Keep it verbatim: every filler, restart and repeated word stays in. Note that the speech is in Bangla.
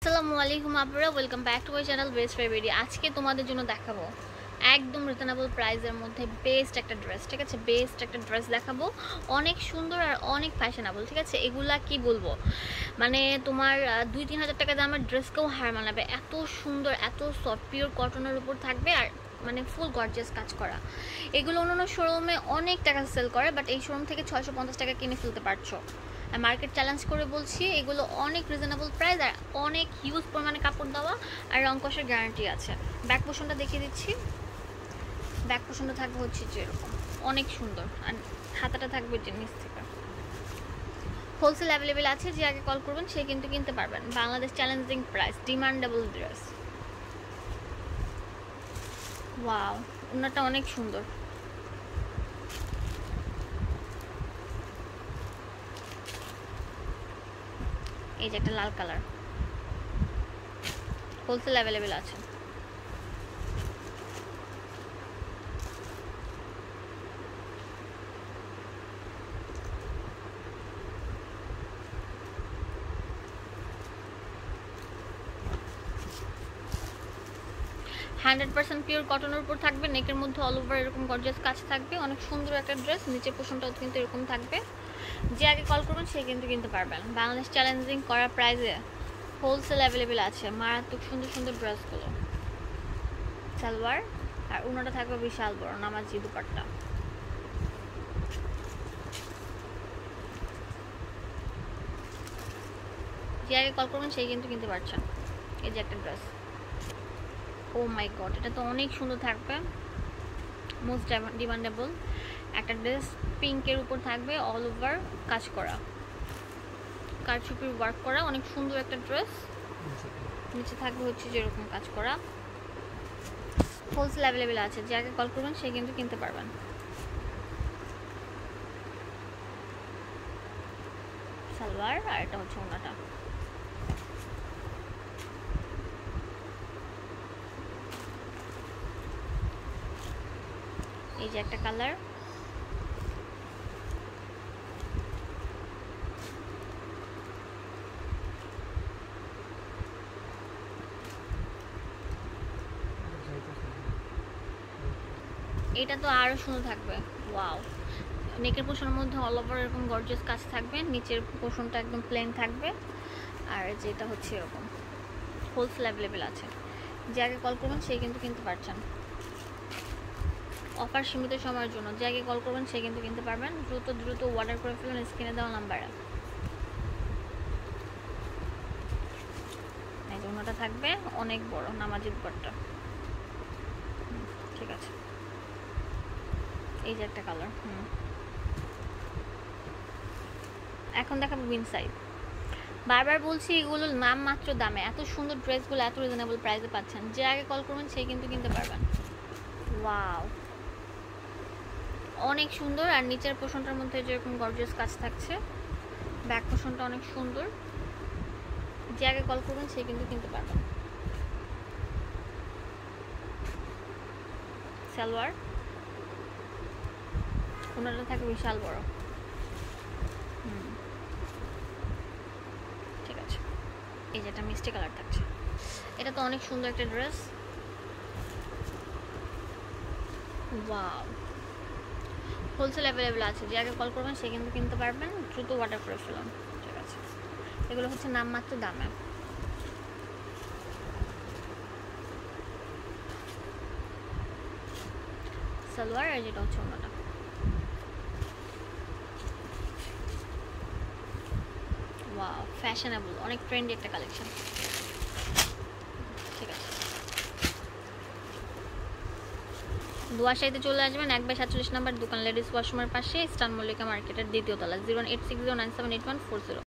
আসসালামু আলাইকুম আপনারা, welcome back to my channel best fair video. আজকে তোমাদের জন্য দেখাবো একদম রিজনেবল প্রাইসের মধ্যে বেস্ট একটা ড্রেস। ঠিক আছে, বেস্ট একটা ড্রেস দেখাবো, অনেক সুন্দর আর অনেক ফ্যাশনেবল। ঠিক আছে, এগুলা কি বলবো, মানে তোমার দুই তিন হাজার টাকা দামের ড্রেসকেও হার মানাবে। এত সুন্দর, এত সফট পিওর কটনের উপর থাকবে আর মানে ফুল গর্জিয়াস কাজ করা। এগুলো অন্য অন্য শোরুমে অনেক টাকা সেল করে, বাট এই শোরুম থেকে ছয়শো পঞ্চাশ টাকা কিনে ফেলতে পারছো। মার্কেট চ্যালেঞ্জ করে বলছি, এগুলো অনেক রিজনেবল প্রাইস আর অনেক হিউজ পরিমাণে কাপড় দেওয়া আর রং কষের গ্যারান্টি আছে। ব্যাক পোর্শনটা দেখিয়ে দিচ্ছি। ব্যাক পোর্শনটা থাকবে হচ্ছে যে এরকম, অনেক সুন্দর, আর হাতাটা থাকবে যে নিচ থেকে। হোলসেল অ্যাভেলেবেল আছে, যে আগে কল করবেন সে কিন্তু কিনতে পারবেন। Bangladesh challenging price, demandable dress. Wow, ওনাটা অনেক সুন্দর। এই যে একটা লাল কালার, হোলসেল অ্যাভেলেবেল আছে। হান্ড্রেড পার্সেন্ট পিওর কটনের উপর থাকবে, নেকের মধ্যে অল ওভার এরকম গর্জিয়াস কাজ থাকবে, অনেক সুন্দর একটা ড্রেস। নিচের পোর্শনটাও কিন্তু এরকম থাকবে। যে আগে কল করবেন সে কিন্তু কিনতে পারবেন। বাংলাদেশ চ্যালেঞ্জিং করা প্রাইসে হোলসেল অ্যাভেলেবেল আছে মারাত্মক সুন্দর সুন্দর ড্রেসগুলো। সালোয়ার আর উনাটা থাকবে বিশাল বড় নামাজি দুপাট্টা। যে আগে কল করবেন সেই কিন্তু কিনতে পারছেন। এই যে একটা ড্রেস, ও মাই গড, এটা তো অনেক সুন্দর থাকবে, মোস্ট ডিমান্ডেবল একটা ড্রেস। পিঙ্কের উপর থাকবে অল ওভার কাজ করা, কারচুপির ওয়ার্ক করা, অনেক সুন্দর একটা ড্রেস। নিচে থাকবে হচ্ছে যেরকম কাজ করা। হোলসেল অ্যাভেলেবেল আছে, যে আগে কল করবেন সে কিন্তু কিনতে পারবেন। সালোয়ার আর এটা হচ্ছে ওনাটা। এই যে একটা কালার, এটা তো আরো সুন্দর থাকবে। ওয়াও, নেকের পোর্শনের মধ্যে অল ওভার এরকম গর্জিয়াস কাজ থাকবে, নিচের পোর্শনটা একদম প্লেন থাকবে, আর যেটা হচ্ছে এরকম। হোলসেল অ্যাভেলেবেল আছে, যে আগে কল করবেন সে কিন্তু কিনতে পারছেন। অফার সীমিত সময়ের জন্য, যে আগে কল করবেন সে কিন্তু কিনতে পারবেন। দ্রুত দ্রুত অর্ডার করে ফেলুন স্ক্রিনে দেওয়া নাম্বারে। এই যে ওনাটা থাকবে অনেক বড় নামাজি দুপাট্টা। ঠিক আছে, এই যে একটা কালার। হুম, এখন দেখাবো উইন সাইড। বারবার বলছি, এগুলো নাম মাত্র দামে, এত সুন্দর ড্রেসগুলো এত রিজনেবল প্রাইসে পাচ্ছেন। যে আগে কল করবেন সে কিন্তু কিনতে পারবেন। ওয়াও, অনেক সুন্দর। আর নিচের পোর্শনটার মধ্যে যেরকম গর্জিয়াস কাজ থাকছে, ব্যাক পোর্শনটা অনেক সুন্দর। যে আগে কল করবেন সে কিন্তু কিনতে পারবেন। সালোয়ার ওনাটা থাকে বিশাল বড়। হুম, ঠিক আছে, এই যে একটা মিষ্টি কালার থাকছে, এটা তো অনেক সুন্দর একটা ড্রেস। ওয়াও, হোলসেল অ্যাভেলেবেল আছে, যে আগে কল করবেন সে কিন্তু কিনতে পারবেন। দ্রুত অর্ডার করে ফেলুন। ঠিক আছে, এগুলো হচ্ছে নামমাত্র দামে। সালোয়ার আর যেটা হচ্ছে অন্যটা। ওয়াও, ফ্যাশনেবল, অনেক ট্রেন্ডি একটা কালেকশন। ঠিক আছে, দুয়াশাইতে চলে আসবেন, এক বাই সাতচল্লিশ নাম্বার দোকান, লেডিস ওয়াশরুমের পাশে, ইস্টার্ন মল্লিকা মার্কেটের দ্বিতীয় তলা, zero eight six zero nine seven eight one four zero.